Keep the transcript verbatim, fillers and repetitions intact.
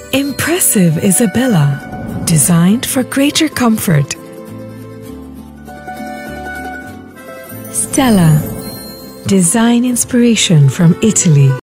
Impressive Isabella, designed for greater comfort. Stella, design inspiration from Italy.